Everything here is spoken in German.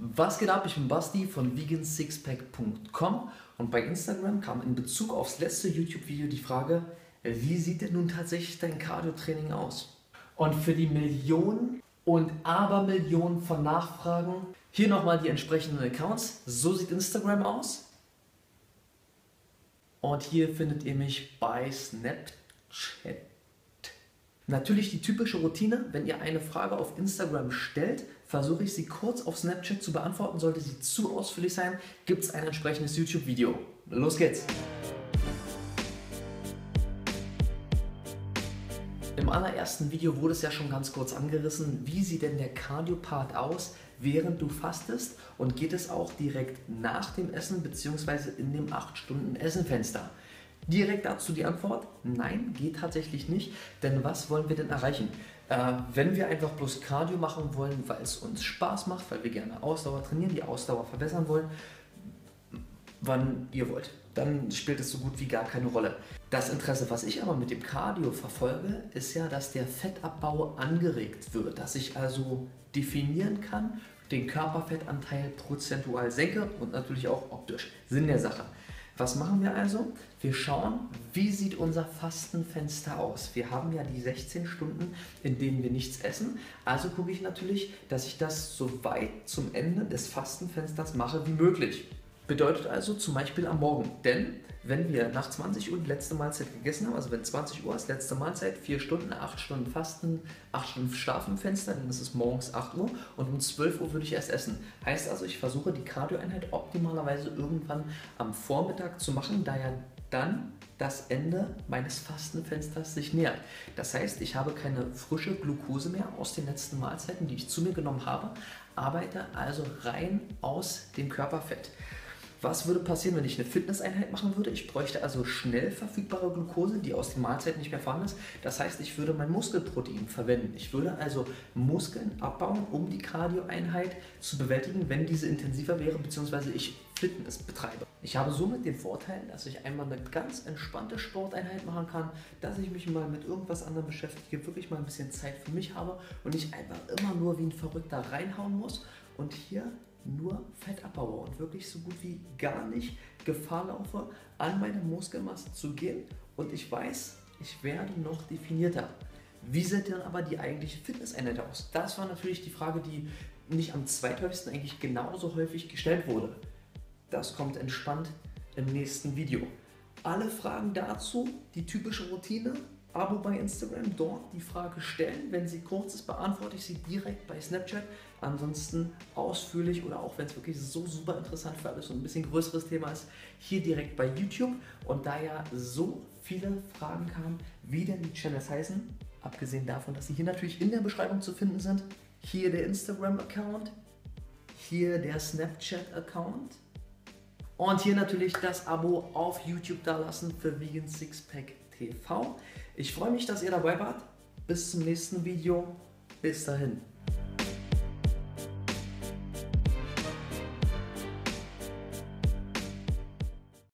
Was geht ab? Ich bin Basti von vegansixpack.com und bei Instagram kam in Bezug aufs letzte YouTube-Video die Frage, wie sieht denn nun tatsächlich dein Cardio-Training aus? Und für die Millionen und Abermillionen von Nachfragen hier nochmal die entsprechenden Accounts. So sieht Instagram aus. Und hier findet ihr mich bei Snapchat. Natürlich die typische Routine, wenn ihr eine Frage auf Instagram stellt, versuche ich sie kurz auf Snapchat zu beantworten. Sollte sie zu ausführlich sein, gibt es ein entsprechendes YouTube-Video. Los geht's! Im allerersten Video wurde es ja schon ganz kurz angerissen, wie sieht denn der Cardio-Part aus, während du fastest, und geht es auch direkt nach dem Essen bzw. in dem 8-Stunden-Essenfenster? Direkt dazu die Antwort: Nein, geht tatsächlich nicht, denn was wollen wir denn erreichen? Wenn wir einfach bloß Cardio machen wollen, weil es uns Spaß macht, weil wir gerne Ausdauer trainieren, die Ausdauer verbessern wollen, wann ihr wollt, dann spielt es so gut wie gar keine Rolle. Das Interesse, was ich aber mit dem Cardio verfolge, ist ja, dass der Fettabbau angeregt wird, dass ich also definieren kann, den Körperfettanteil prozentual senke und natürlich auch optisch. Sinn der Sache. Was machen wir also? Wir schauen, wie sieht unser Fastenfenster aus. Wir haben ja die 16 Stunden, in denen wir nichts essen. Also gucke ich natürlich, dass ich das so weit zum Ende des Fastenfensters mache wie möglich. Bedeutet also zum Beispiel am Morgen. Denn wenn wir nach 20 Uhr die letzte Mahlzeit gegessen haben, also wenn 20 Uhr ist letzte Mahlzeit, 4 Stunden, 8 Stunden Fasten, 8 Stunden Schlafenfenster, dann ist es morgens 8 Uhr und um 12 Uhr würde ich erst essen. Heißt also, ich versuche die Cardio-Einheit optimalerweise irgendwann am Vormittag zu machen, da ja dann das Ende meines Fastenfensters sich nähert. Das heißt, ich habe keine frische Glucose mehr aus den letzten Mahlzeiten, die ich zu mir genommen habe, arbeite also rein aus dem Körperfett. Was würde passieren, wenn ich eine Fitnesseinheit machen würde? Ich bräuchte also schnell verfügbare Glucose, die aus den Mahlzeiten nicht mehr vorhanden ist. Das heißt, ich würde mein Muskelprotein verwenden. Ich würde also Muskeln abbauen, um die Cardio-Einheit zu bewältigen, wenn diese intensiver wäre, bzw. ich Fitness betreibe. Ich habe somit den Vorteil, dass ich einmal eine ganz entspannte Sporteinheit machen kann, dass ich mich mal mit irgendwas anderem beschäftige, wirklich mal ein bisschen Zeit für mich habe und nicht einfach immer nur wie ein Verrückter reinhauen muss und hier nur Fett abbaue und wirklich so gut wie gar nicht Gefahr laufe, an meine Muskelmasse zu gehen, und ich weiß, ich werde noch definierter. Wie sieht dann aber die eigentliche Fitnesseinheit aus? Das war natürlich die Frage, die nicht am zweithäufigsten eigentlich genauso häufig gestellt wurde. Das kommt entspannt im nächsten Video. Alle Fragen dazu, die typische Routine: Abo bei Instagram, dort die Frage stellen. Wenn sie kurz ist, beantworte ich sie direkt bei Snapchat. Ansonsten ausführlich, oder auch wenn es wirklich so super interessant für alles und ein bisschen größeres Thema ist, hier direkt bei YouTube. Und da ja so viele Fragen kamen, wie denn die Channels heißen, abgesehen davon, dass sie hier natürlich in der Beschreibung zu finden sind, hier der Instagram-Account, hier der Snapchat-Account und hier natürlich das Abo auf YouTube dalassen für Vegan Sixpack TV. Ich freue mich, dass ihr dabei wart. Bis zum nächsten Video. Bis dahin.